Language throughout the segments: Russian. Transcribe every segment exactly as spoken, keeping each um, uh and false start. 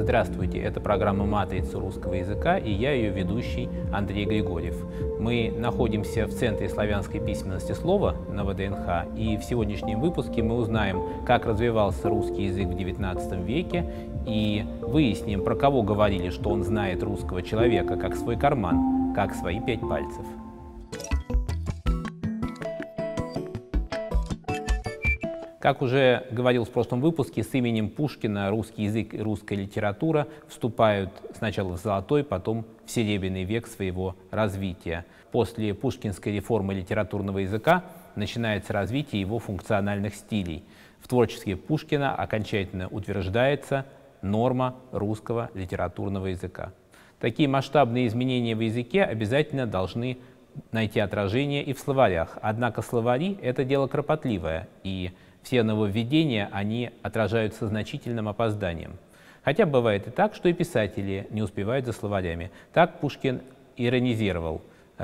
Здравствуйте, это программа «Матрица русского языка» и я ее ведущий Андрей Григорьев. Мы находимся в Центре славянской письменности слова на вэ дэ эн ха, и в сегодняшнем выпуске мы узнаем, как развивался русский язык в девятнадцатом веке, и выясним, про кого говорили, что он знает русского человека как свой карман, как свои пять пальцев. Как уже говорил в прошлом выпуске, с именем Пушкина русский язык и русская литература вступают сначала в золотой, потом в серебряный век своего развития. После пушкинской реформы литературного языка начинается развитие его функциональных стилей. В творчестве Пушкина окончательно утверждается норма русского литературного языка. Такие масштабные изменения в языке обязательно должны найти отражение и в словарях. Однако словари — это дело кропотливое, и все нововведения, они отражаются со значительным опозданием. Хотя бывает и так, что и писатели не успевают за словарями. Так Пушкин иронизировал.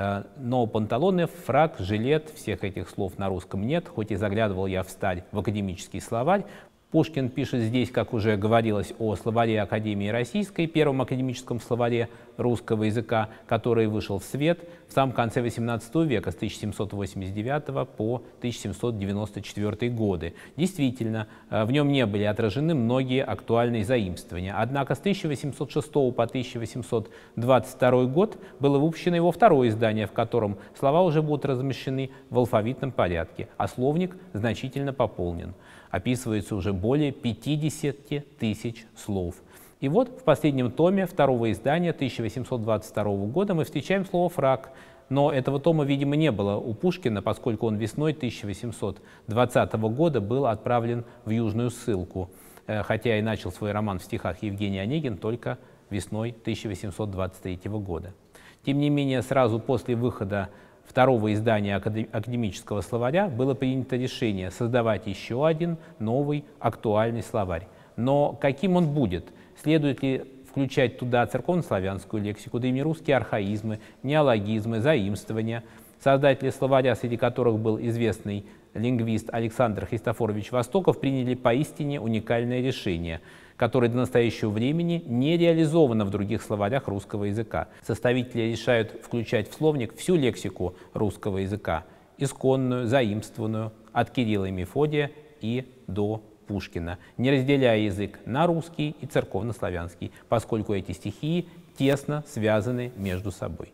Но панталоны, фрак, жилет, всех этих слов на русском нет, хоть и заглядывал я встарь в академический словарь. Пушкин пишет здесь, как уже говорилось, о словаре Академии Российской, первом академическом словаре русского языка, который вышел в свет в самом конце восемнадцатого века, с тысяча семьсот восемьдесят девятого по тысяча семьсот девяносто четвёртый годы. Действительно, в нем не были отражены многие актуальные заимствования. Однако с тысяча восемьсот шестого по тысяча восемьсот двадцать второй год было выпущено его второе издание, в котором слова уже будут размещены в алфавитном порядке, а словник значительно пополнен. Описывается уже более пятидесяти тысяч слов. И вот в последнем томе второго издания тысяча восемьсот двадцать второго года мы встречаем слово «фрак». Но этого тома, видимо, не было у Пушкина, поскольку он весной тысяча восемьсот двадцатого года был отправлен в Южную ссылку, хотя и начал свой роман в стихах Евгений Онегин только весной тысяча восемьсот двадцать третьего года. Тем не менее, сразу после выхода второго издания академического словаря было принято решение создавать еще один новый актуальный словарь. Но каким он будет? Следует ли включать туда церковнославянскую лексику, древнерусские архаизмы, неологизмы, заимствования? Создатели словаря, среди которых был известный лингвист Александр Христофорович Востоков, приняли поистине уникальное решение, которое до настоящего времени не реализовано в других словарях русского языка. Составители решают включать в словник всю лексику русского языка, исконную, заимствованную, от Кирилла и Мефодия и до Пушкина, не разделяя язык на русский и церковнославянский, поскольку эти стихии тесно связаны между собой.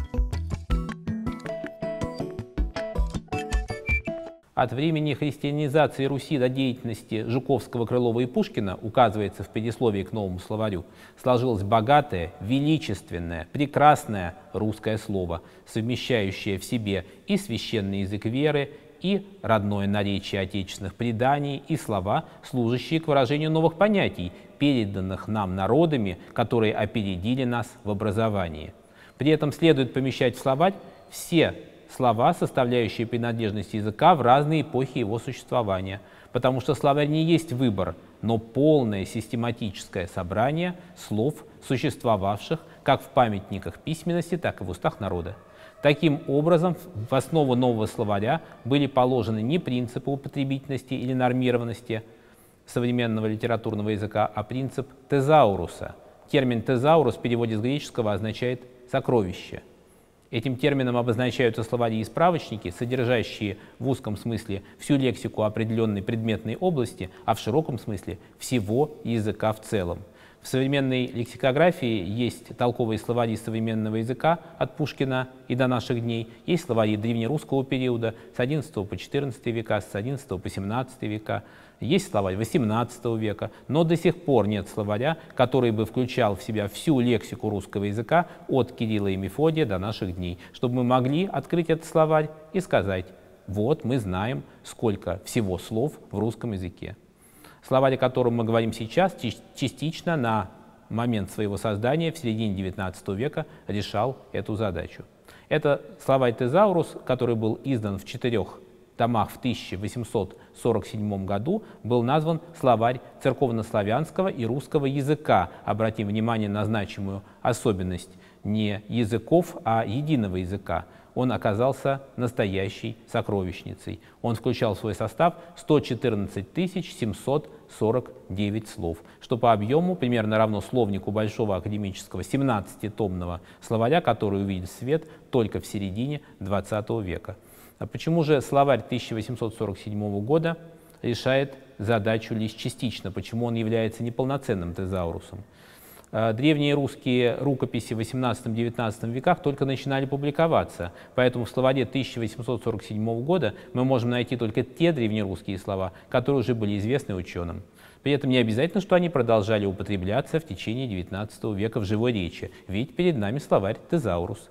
От времени христианизации Руси до деятельности Жуковского, Крылова и Пушкина, указывается в предисловии к новому словарю, сложилось богатое, величественное, прекрасное русское слово, совмещающее в себе и священный язык веры, и родное наречие отечественных преданий, и слова, служащие к выражению новых понятий, переданных нам народами, которые опередили нас в образовании. При этом следует помещать в словарь все слова, составляющие принадлежность языка в разные эпохи его существования, потому что словарь не есть выбор, но полное систематическое собрание слов, существовавших как в памятниках письменности, так и в устах народа. Таким образом, в основу нового словаря были положены не принципы употребительности или нормированности современного литературного языка, а принцип тезауруса. Термин «тезаурус» в переводе с греческого означает «сокровище». Этим термином обозначаются словари и справочники, содержащие в узком смысле всю лексику определенной предметной области, а в широком смысле всего языка в целом. В современной лексикографии есть толковые словари современного языка от Пушкина и до наших дней, есть словари древнерусского периода с одиннадцатого по четырнадцатый века, с одиннадцатого по семнадцатый века, есть словарь восемнадцатого века, но до сих пор нет словаря, который бы включал в себя всю лексику русского языка от Кирилла и Мефодия до наших дней, чтобы мы могли открыть этот словарь и сказать: вот мы знаем, сколько всего слов в русском языке. Словарь, о котором мы говорим сейчас, частично на момент своего создания в середине девятнадцатого века решал эту задачу. Это словарь «Тезаурус», который был издан в четырех томах в тысяча восемьсот сорок седьмом году, был назван словарь церковнославянского и русского языка. Обратим внимание на значимую особенность не языков, а единого языка. Он оказался настоящей сокровищницей. Он включал в свой состав сто четырнадцать тысяч семьсот сорок девять слов, что по объему примерно равно словнику большого академического семнадцатитомного словаря, который увидит свет только в середине двадцатого века. А почему же словарь тысяча восемьсот сорок седьмого года решает задачу лишь частично, почему он является неполноценным тезаурусом? Древние русские рукописи в восемнадцатом-девятнадцатом веках только начинали публиковаться, поэтому в словаре тысяча восемьсот сорок седьмого года мы можем найти только те древнерусские слова, которые уже были известны ученым. При этом не обязательно, что они продолжали употребляться в течение девятнадцатого века в живой речи, ведь перед нами словарь тезаурус.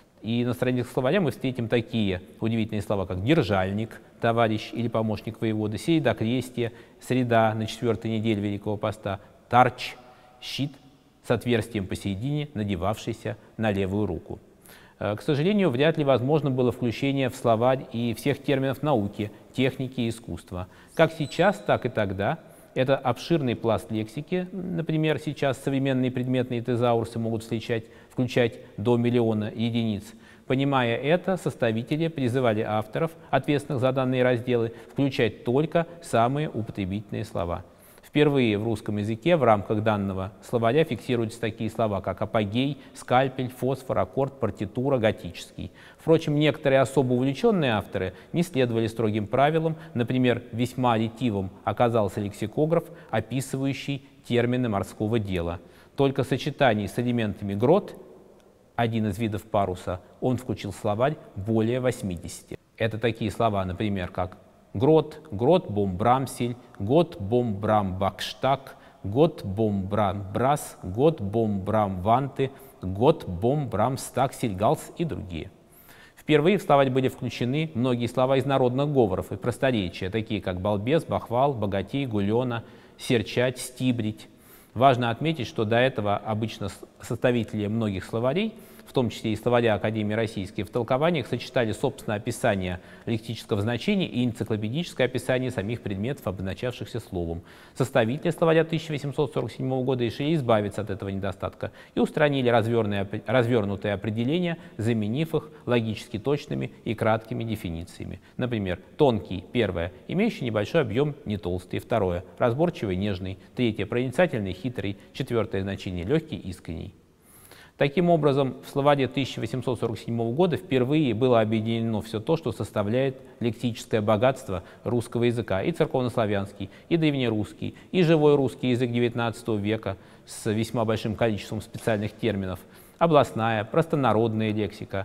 И на страницах словаря мы встретим такие удивительные слова, как «держальник», «товарищ» или «помощник воеводы», «середокрестие», «среда» на четвертой неделе Великого Поста, «тарч», «щит» с отверстием посередине, надевавшийся на левую руку. К сожалению, вряд ли возможно было включение в словарь и всех терминов науки, техники и искусства. Как сейчас, так и тогда. Это обширный пласт лексики. Например, сейчас современные предметные тезаурсы могут встречать, включать до миллиона единиц. Понимая это, составители призывали авторов, ответственных за данные разделы, включать только самые употребительные слова. Впервые в русском языке в рамках данного словаря фиксируются такие слова, как апогей, скальпель, фосфор, аккорд, партитура, готический. Впрочем, некоторые особо увлеченные авторы не следовали строгим правилам. Например, весьма ретивым оказался лексикограф, описывающий термины морского дела. Только сочетаний с элементами грот, один из видов паруса, он включил в словарь более восьмидесяти. Это такие слова, например, как грот, грот бом брамсель, гот бом брам бакштаг, гот бом брам брас, гот бом брам ванты, гот бом брам стаксель галс и другие. Впервые в словарь были включены многие слова из народных говоров и просторечия, такие как балбес, бахвал, богатей, гулена, серчать, стибрить. Важно отметить, что до этого обычно составители многих словарей, в том числе и словаря Академии Российской, в толкованиях сочетали собственное описание лексического значения и энциклопедическое описание самих предметов, обозначавшихся словом. Составители словаря тысяча восемьсот сорок седьмого года решили избавиться от этого недостатка и устранили развернутые определения, заменив их логически точными и краткими дефинициями. Например, тонкий, первое, имеющий небольшой объем, не толстый, второе, разборчивый, нежный, третье, проницательный, хитрый, четвертое значение, легкий, искренний. Таким образом, в словаре тысяча восемьсот сорок седьмого года впервые было объединено все то, что составляет лексическое богатство русского языка, и церковнославянский, и древнерусский, и живой русский язык девятнадцатого века с весьма большим количеством специальных терминов, областная, простонародная лексика.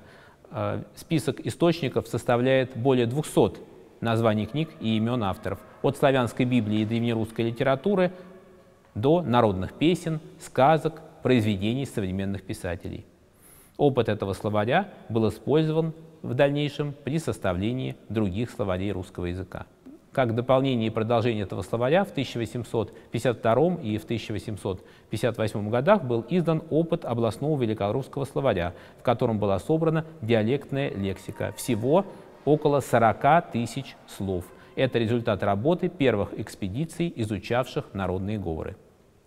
Список источников составляет более двухсот названий книг и имен авторов, от славянской Библии и древнерусской литературы до народных песен, сказок, произведений современных писателей. Опыт этого словаря был использован в дальнейшем при составлении других словарей русского языка. Как дополнение и продолжение этого словаря в тысяча восемьсот пятьдесят втором и в тысяча восемьсот пятьдесят восьмом годах был издан опыт областного великорусского словаря, в котором была собрана диалектная лексика. Всего около сорока тысяч слов. Это результат работы первых экспедиций, изучавших народные говоры.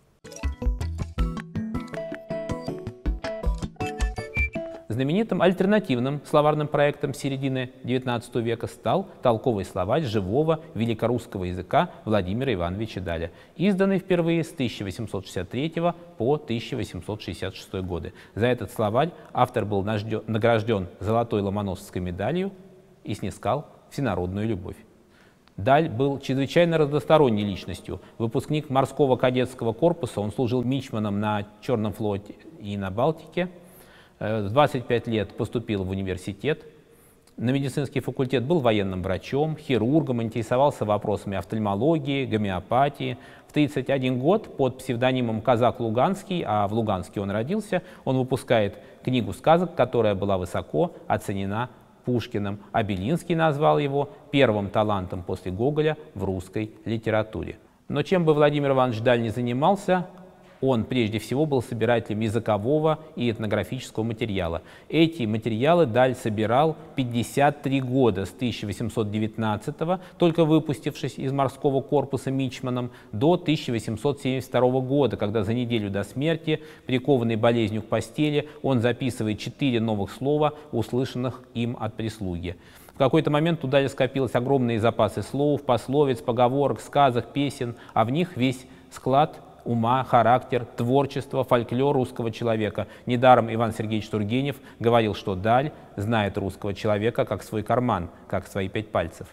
Знаменитым альтернативным словарным проектом середины девятнадцатого века стал толковый словарь живого великорусского языка Владимира Ивановича Даля, изданный впервые с тысяча восемьсот шестьдесят третьего по тысяча восемьсот шестьдесят шестой годы. За этот словарь автор был награжден золотой ломоносовской медалью и снискал всенародную любовь. Даль был чрезвычайно разносторонней личностью. Выпускник морского кадетского корпуса, он служил мичманом на Черном флоте и на Балтике. В двадцать пять лет поступил в университет, на медицинский факультет был военным врачом, хирургом, интересовался вопросами офтальмологии, гомеопатии. В тридцать один год под псевдонимом Казак Луганский, а в Луганске он родился, он выпускает книгу сказок, которая была высоко оценена Пушкиным, а Белинский назвал его первым талантом после Гоголя в русской литературе. Но чем бы Владимир Иванович Даль не занимался, Он прежде всего был собирателем языкового и этнографического материала. Эти материалы Даль собирал пятьдесят три года, с тысяча восемьсот девятнадцатого, только выпустившись из морского корпуса мичманом, до тысяча восемьсот семьдесят второго года, когда за неделю до смерти, прикованный болезнью к постели, он записывает четыре новых слова, услышанных им от прислуги. В какой-то момент у Даля скопилось огромные запасы слов, пословиц, поговорок, сказок, песен, а в них весь склад ума, характер, творчество, фольклор русского человека. Недаром Иван Сергеевич Тургенев говорил, что Даль знает русского человека как свой карман, как свои пять пальцев.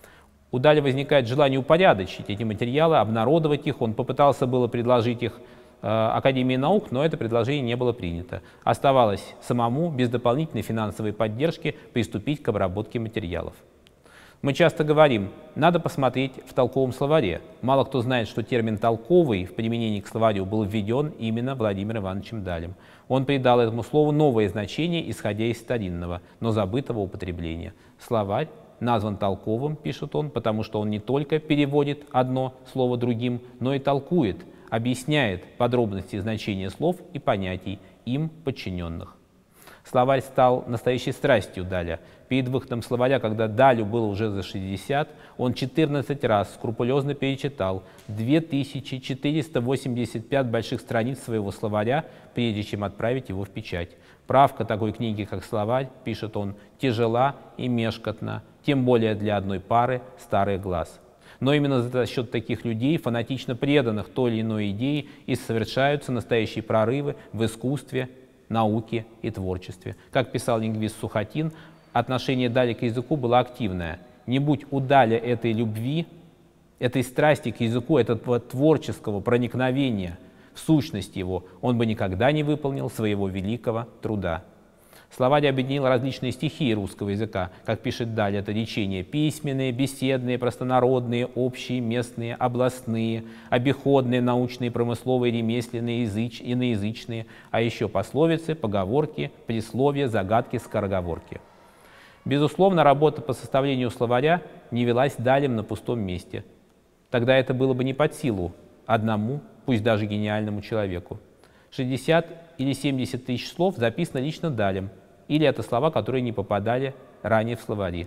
У Даля возникает желание упорядочить эти материалы, обнародовать их. Он попытался было предложить их э, Академии наук, но это предложение не было принято. Оставалось самому, без дополнительной финансовой поддержки, приступить к обработке материалов. Мы часто говорим, надо посмотреть в толковом словаре. Мало кто знает, что термин «толковый» в применении к словарю был введен именно Владимиром Ивановичем Далем. Он придал этому слову новое значение, исходя из старинного, но забытого употребления. Словарь назван толковым, пишет он, потому что он не только переводит одно слово другим, но и толкует, объясняет подробности значения слов и понятий, им подчиненных. Словарь стал настоящей страстью Даля. Перед выходом словаря, когда Далю было уже за шестьдесят, он четырнадцать раз скрупулезно перечитал две тысячи четыреста восемьдесят пять больших страниц своего словаря, прежде чем отправить его в печать. Правка такой книги, как словарь, пишет он, тяжела и мешкотна, тем более для одной пары старых глаз. Но именно за счет таких людей, фанатично преданных той или иной идее, и совершаются настоящие прорывы в искусстве, науке и творчестве. Как писал лингвист Сухотин, отношение Даля к языку было активное. Не будь у Даля этой любви, этой страсти к языку, этого творческого проникновения в сущность его, он бы никогда не выполнил своего великого труда. Словарь объединил различные стихии русского языка. Как пишет Даль, это речения письменные, беседные, простонародные, общие, местные, областные, обиходные, научные, промысловые, ремесленные, языч, иноязычные, а еще пословицы, поговорки, присловия, загадки, скороговорки. Безусловно, работа по составлению словаря не велась Далем на пустом месте. Тогда это было бы не под силу одному, пусть даже гениальному человеку. шестьдесят или семьдесят тысяч слов записано лично Далем, или это слова, которые не попадали ранее в словари.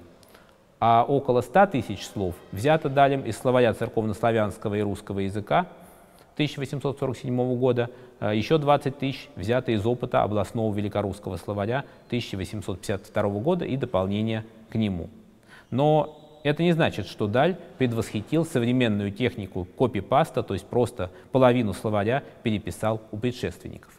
А около ста тысяч слов взято Далем из словаря церковнославянского и русского языка тысяча восемьсот сорок седьмого года, еще двадцать тысяч взято из опыта областного великорусского словаря тысяча восемьсот пятьдесят второго года и дополнения к нему. Но это не значит, что Даль предвосхитил современную технику копипаста, то есть просто половину словаря переписал у предшественников.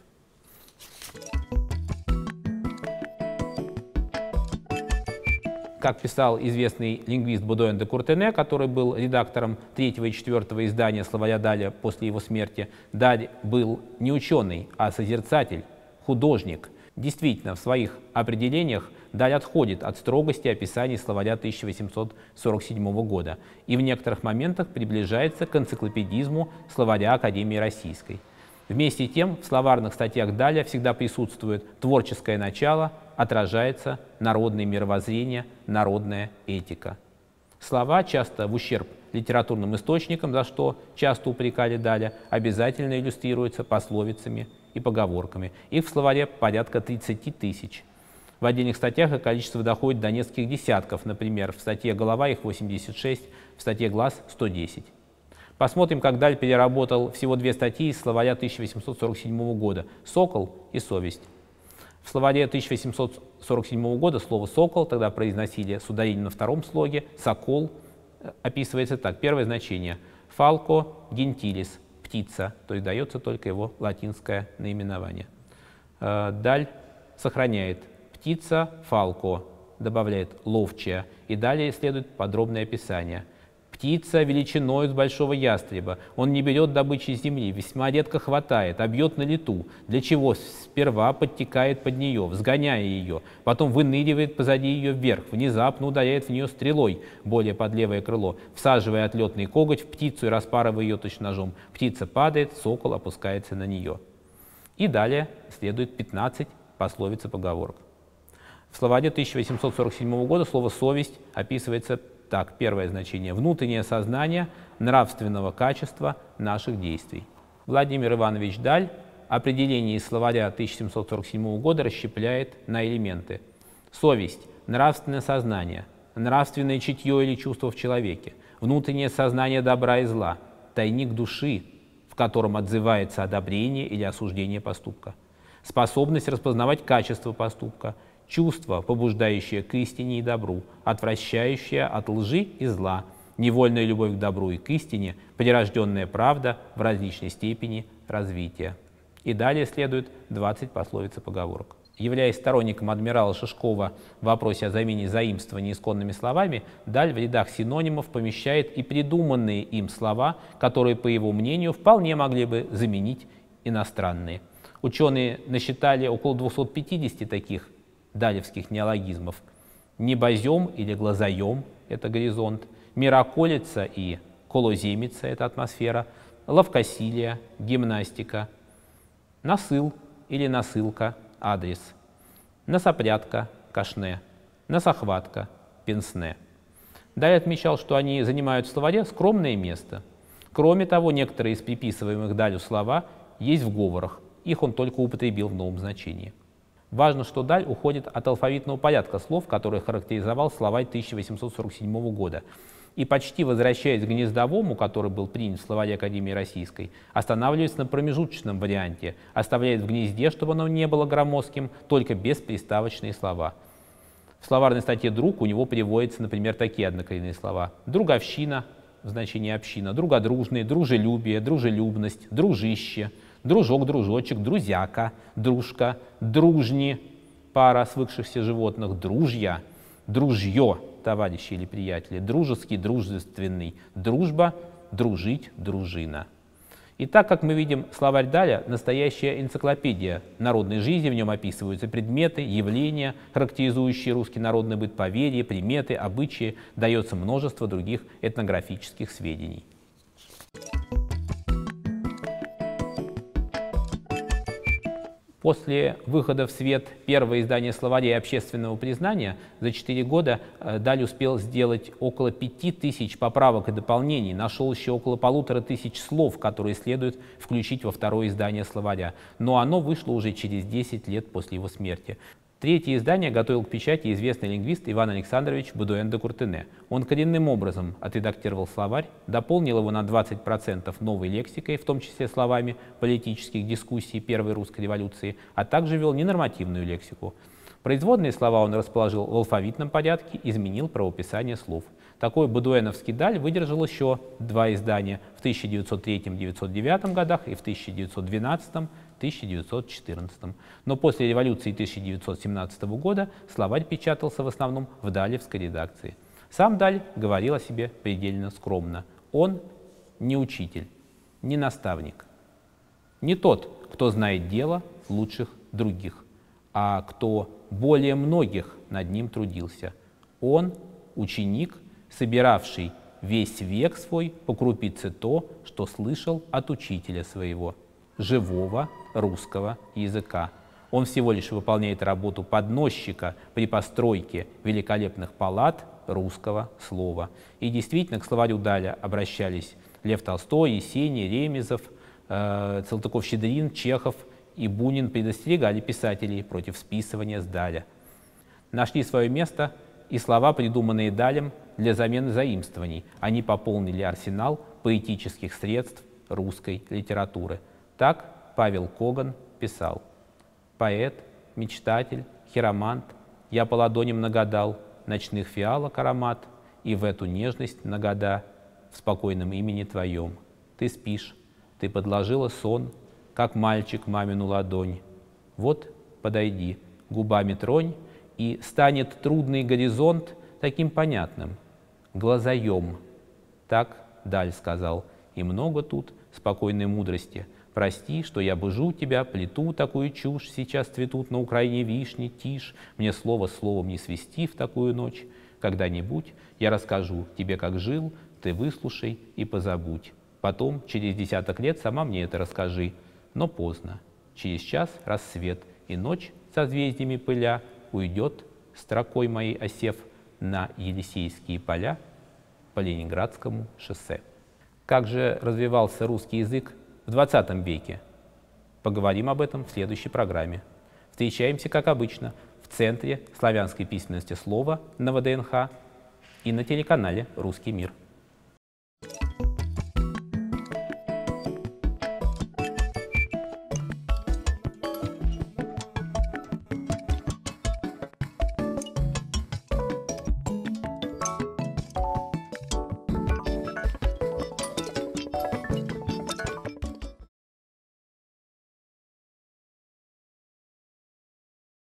Как писал известный лингвист Бодуэн де Куртене, который был редактором третьего и четвертого издания словаря Даля после его смерти, Даль был не ученый, а созерцатель, художник. Действительно, в своих определениях Даль отходит от строгости описаний словаря тысяча восемьсот сорок седьмого года и в некоторых моментах приближается к энциклопедизму словаря Академии Российской. Вместе с тем, в словарных статьях Даля всегда присутствует творческое начало, отражается народное мировоззрение, народная этика. Слова, часто в ущерб литературным источникам, за что часто упрекали Даля, обязательно иллюстрируются пословицами и поговорками. Их в словаре порядка тридцати тысяч. В отдельных статьях их количество доходит до нескольких десятков, например, в статье «Голова» их восемьдесят шесть, в статье «Глаз» сто десять. Посмотрим, как Даль переработал всего две статьи из словаря тысяча восемьсот сорок седьмого года «Сокол» и «Совесть». В словаре тысяча восемьсот сорок седьмого года слово «сокол» тогда произносили с ударением на втором слоге, «сокол» описывается так. Первое значение – «falco gentilis» – «птица», то есть дается только его латинское наименование. Даль сохраняет «птица falco», добавляет «ловчая», и далее следует подробное описание. Птица величиной с большого ястреба. Он не берет добычи с земли, весьма редко хватает, а бьет на лету, для чего сперва подтекает под нее, взгоняя ее, потом выныривает позади ее вверх, внезапно ударяет в нее стрелой, более под левое крыло, всаживая отлетный коготь в птицу и распарывая ее точно ножом. Птица падает, сокол опускается на нее. И далее следует пятнадцать пословиц и поговорок. В словаре тысяча восемьсот сорок седьмого года слово «совесть» описывается так. Первое значение – внутреннее сознание нравственного качества наших действий. Владимир Иванович Даль определение из словаря тысяча семьсот сорок седьмого года расщепляет на элементы. Совесть, нравственное сознание, нравственное чутье или чувство в человеке, внутреннее сознание добра и зла, тайник души, в котором отзывается одобрение или осуждение поступка, способность распознавать качество поступка, чувство, побуждающее к истине и добру, отвращающее от лжи и зла, невольная любовь к добру и к истине, прирожденная правда в различной степени развития. И далее следует двадцать пословиц и поговорок. Являясь сторонником адмирала Шишкова в вопросе о замене заимствований исконными словами, Даль в рядах синонимов помещает и придуманные им слова, которые, по его мнению, вполне могли бы заменить иностранные. Ученые насчитали около двухсот пятидесяти таких далевских неологизмов. Небозем или глазоем – это горизонт, мироколица и колоземица – это атмосфера, ловкосилие, гимнастика, насыл или насылка – адрес, носопрядка – кашне, носохватка – пенсне. Далее отмечал, что они занимают в словаре скромное место. Кроме того, некоторые из приписываемых Далю слова есть в говорах, их он только употребил в новом значении. Важно, что Даль уходит от алфавитного порядка слов, который характеризовал словарь тысяча восемьсот сорок седьмого года, и почти возвращаясь к гнездовому, который был принят в словаре Академии Российской, останавливается на промежуточном варианте, оставляет в гнезде, чтобы оно не было громоздким, только бесприставочные слова. В словарной статье «Друг» у него приводятся, например, такие однокоренные слова: друговщина в значении община, другодружный, дружелюбие, дружелюбность, дружище, дружок, дружочек, друзяка, дружка, дружни, пара свыкшихся животных, дружья, дружье, товарищи или приятели, дружеский, дружественный, дружба, дружить, дружина. И так, как мы видим, словарь Даля – настоящая энциклопедия народной жизни, в нем описываются предметы, явления, характеризующие русский народный быт, поверья, приметы, обычаи, дается множество других этнографических сведений. После выхода в свет первого издания словаря общественного признания за четыре года Даль успел сделать около пяти тысяч поправок и дополнений, нашел еще около полутора тысяч слов, которые следует включить во второе издание словаря, но оно вышло уже через десять лет после его смерти. Третье издание готовил к печати известный лингвист Иван Александрович Бодуэн де Куртене. Он коренным образом отредактировал словарь, дополнил его на двадцать процентов новой лексикой, в том числе словами политических дискуссий Первой русской революции, а также ввел ненормативную лексику. Производные слова он расположил в алфавитном порядке, изменил правописание слов. Такой бодуэновский Даль выдержал еще два издания в тысяча девятьсот третьем — тысяча девятьсот девятом годах и в тысяча девятьсот двенадцатом — тысяча девятьсот четырнадцатом. Но после революции тысяча девятьсот семнадцатого года словарь печатался в основном в далевской редакции. Сам Даль говорил о себе предельно скромно. Он не учитель, не наставник, не тот, кто знает дело лучших других, а кто более многих над ним трудился. Он ученик, собиравший весь век свой по крупице то, что слышал от учителя своего, живого русского языка. Он всего лишь выполняет работу подносчика при постройке великолепных палат русского слова. И действительно, к словарю Даля обращались Лев Толстой, Есений, Ремезов, э, Салтыков-Щедрин, Чехов и Бунин предостерегали писателей против списывания с Даля. Нашли свое место и слова, придуманные Далем для замены заимствований. Они пополнили арсенал поэтических средств русской литературы. Так Павел Коган писал: «Поэт, мечтатель, хиромант, я по ладоням нагадал ночных фиалок аромат, и в эту нежность нагода в спокойном имени твоем. Ты спишь, ты подложила сон, как мальчик мамину ладонь. Вот подойди, губами тронь, и станет трудный горизонт таким понятным. Глазоем». Так Даль сказал, и много тут спокойной мудрости. Прости, что я быжу тебя, плету такую чушь, сейчас цветут на Украине вишни, тишь, мне слово словом не свести в такую ночь. Когда-нибудь я расскажу тебе, как жил, ты выслушай и позабудь. Потом, через десяток лет, сама мне это расскажи, но поздно. Через час рассвет, и ночь созвездиями пыля уйдет, строкой моей осев, на Елисейские поля по Ленинградскому шоссе. Как же развивался русский язык в двадцатом веке? Поговорим об этом в следующей программе. Встречаемся, как обычно, в Центре славянской письменности слова на вэ дэ эн ха и на телеканале «Русский мир».